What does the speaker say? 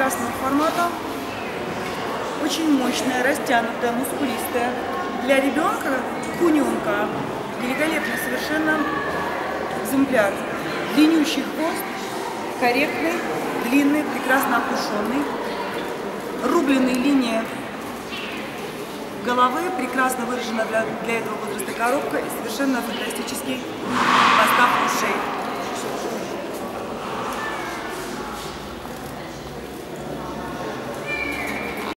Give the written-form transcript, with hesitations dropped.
прекрасного формата, очень мощная, растянутая, мускулистая. Для ребенка кунёнка великолепный совершенно экземпляр. Длиннющий хвост, корректный, длинный, прекрасно опушенный. Рубленные линии головы, прекрасно выражена для этого возраста коробка и совершенно фантастический состав ушей.